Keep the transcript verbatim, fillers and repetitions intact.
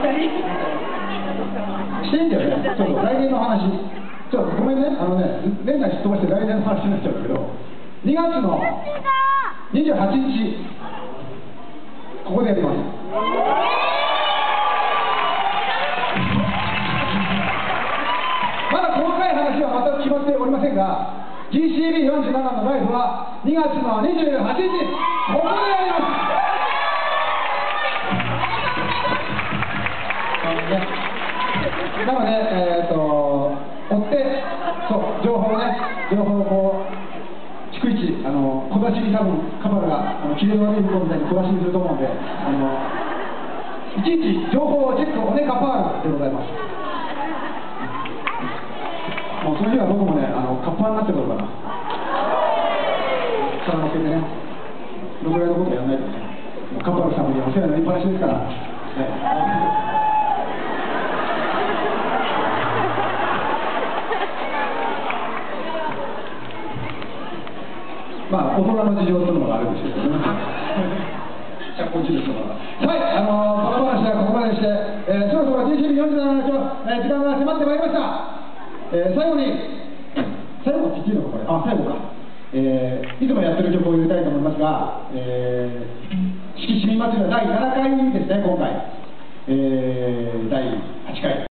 していいんだよね。ちょっと来年の話。ちょっとごめんね、あのね、年内すっ飛ばして来年の話になっちゃうんだけど、にがつのにじゅうはちにち、ここでやります。まだ細かい話は全く決まっておりませんが、ジーシービーよんじゅうなな のライブはにがつのにじゅうはちにち、ここでやります。なので、えー、と追って、そう、情報ね、情報をこう、逐一、あの小出しに多分、カパルが、あのキレの悪い子みたいに小出しにすると思うので、あのいちいち情報をチェック、おねカパールでございます。もうその日は僕もね、あのカッパーになってるから、下乗っけてね、そのぐらいのことはやらないとね、もうカパル様にお世話になりっぱなしですから。ねまあ、大人の事情というのがあるんですけどね。じゃあ、こっちですから。はい、あのー、この話はここまでして、えー、そろそろ ジーシービーよんじゅうなな の、えー、時間が迫ってまいりました。えー、最後に、最後って言っていいのか、これ。あ、最後か。えー、いつもやってる曲を入れたいと思いますが、えー、四季市民祭りのだいななかいですね、今回。えー、だいはちかい。